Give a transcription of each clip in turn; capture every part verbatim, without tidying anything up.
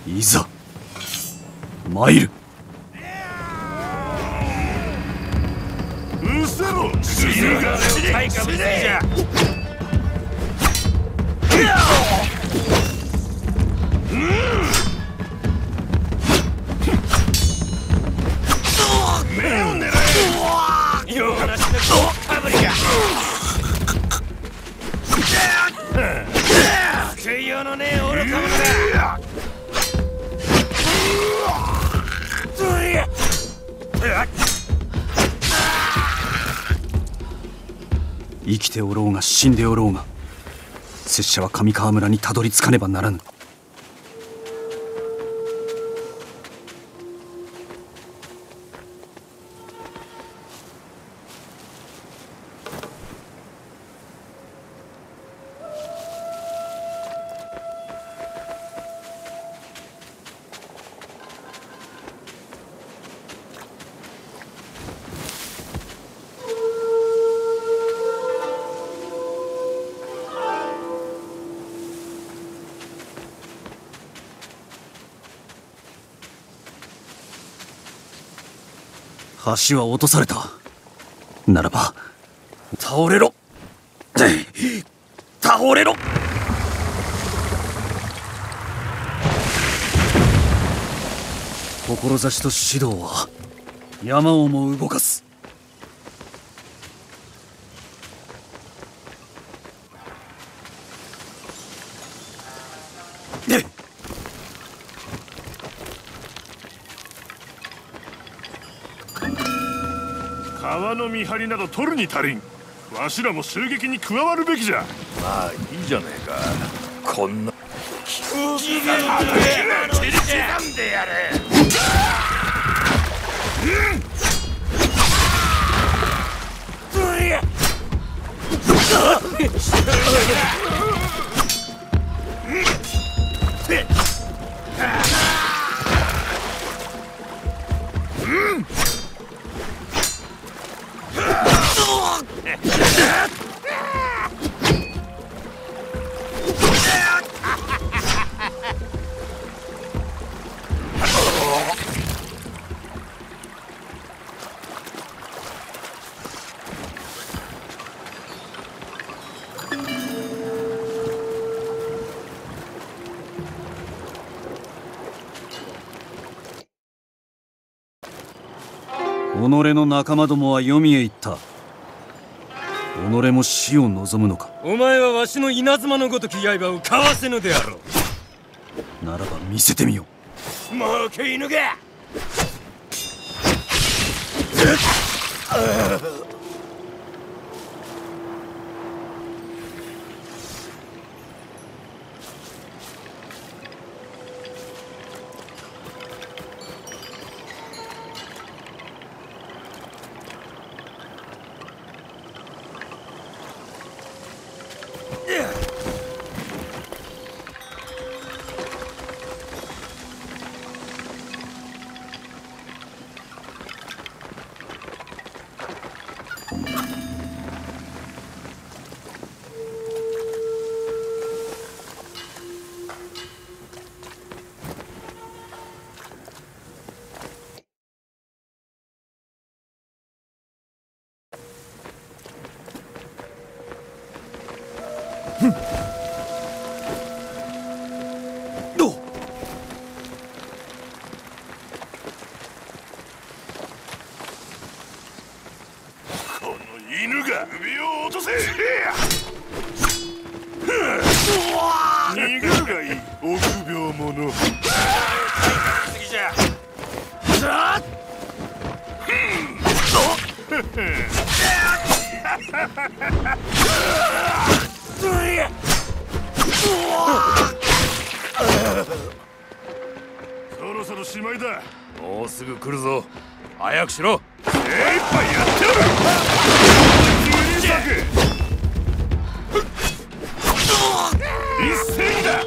いざ参る。 うせろ死ぬが対価ぶりじゃ。目を狙え。よ話のかぶりが救いようのねえ愚か者だ。 生きておろうが死んでおろうが拙者は上川村にたどり着かねばならぬ。橋は落とされた。ならば倒れろ倒れろ。志と指導は山をも動かす。 川の見張りなど取るに足りん。わしらも襲撃に加わるべきじゃ。まあいいじゃねえか。こんな空気が切り刻んでやれ。己の仲間どもは黄泉へ行った。己も死を望むのか。 お前はわしの稲妻のごとき刃をかわせぬであろう。ならば見せてみよう。負け犬が犬が首を落とせ。逃げるがいい臆病者。すぎじゃ。そろそろしまいだ。もうすぐ来るぞ。早くしろ。精一杯やってやる。一斉だ。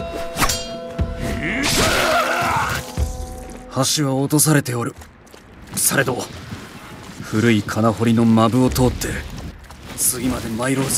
橋は落とされておる。 されど古い金堀の間部を通って次まで参ろうぞ。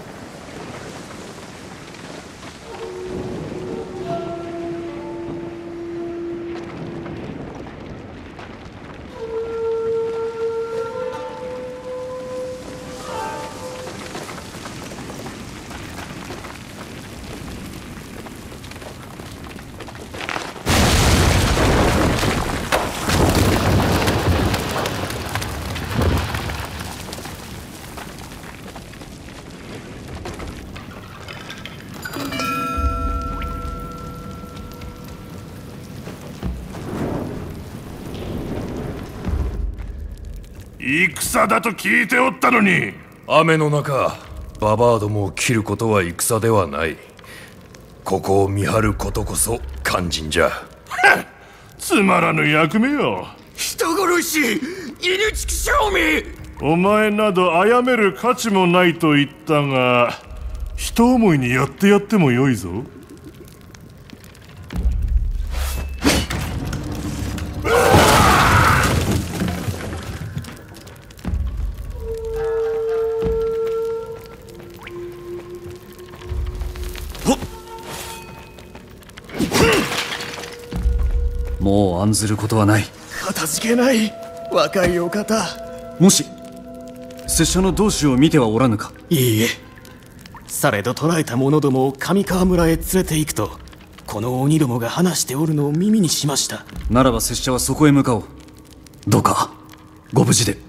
戦だと聞いておったのに。 雨の中ババアどもを切ることは戦ではない。ここを見張ることこそ肝心じゃ。 つまらぬ役目よ。 人殺し犬畜生め。 お前など殺める価値もないと言ったが、人思いにやってやってもよいぞ。 もう案ずることはない。 片付けない、若いお方。 もし拙者の同志を見てはおらぬか。 いいえ、されど捕らえた者どもを上川村へ連れて行くとこの鬼どもが話しておるのを耳にしました。 ならば拙者はそこへ向かおう。どうかご無事で。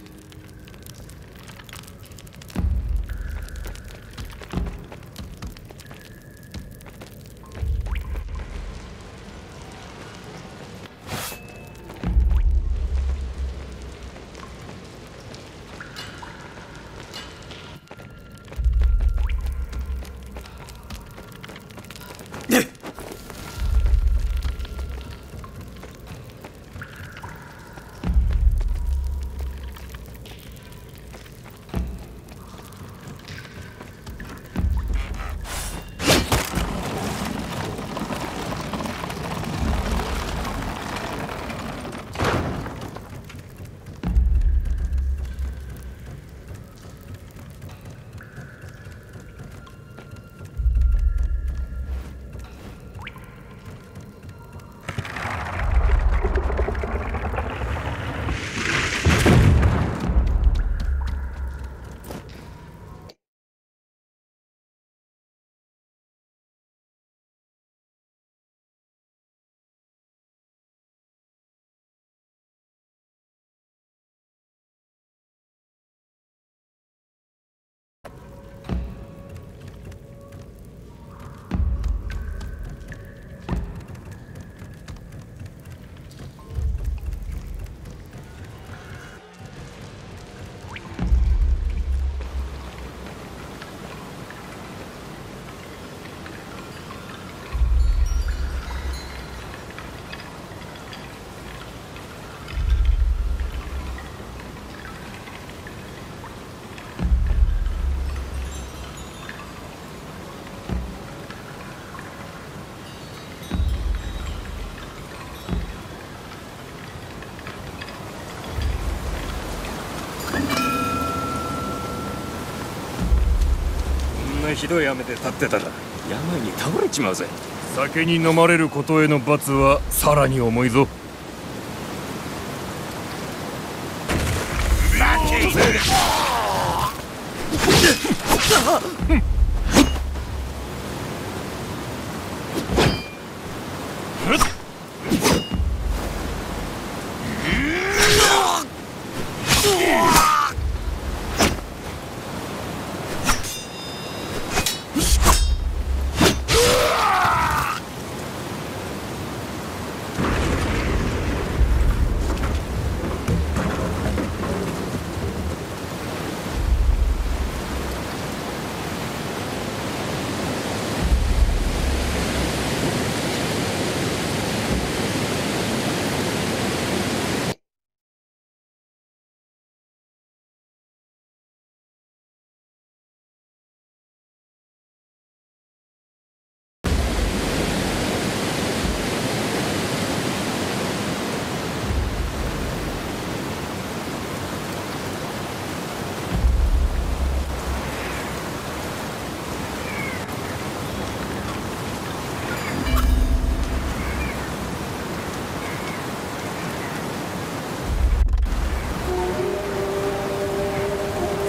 ひどい雨で立ってたら病に倒れちまうぜ。 酒に飲まれることへの罰はさらに重いぞ。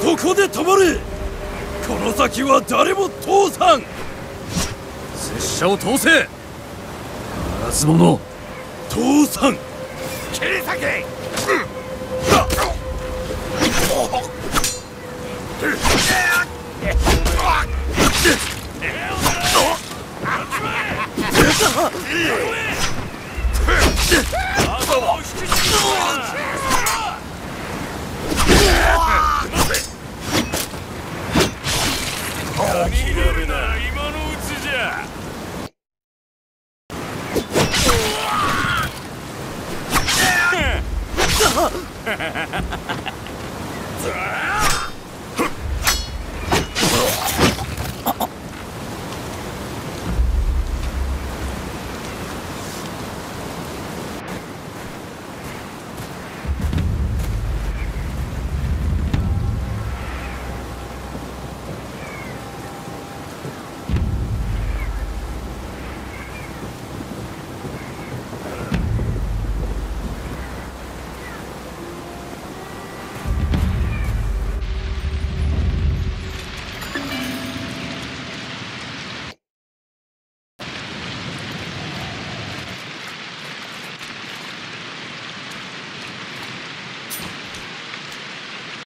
ここで止まれ。この先は誰も通さん。 拙者を通せ。ならず者通さん。 切り裂け。諦めな、今のうちじゃ。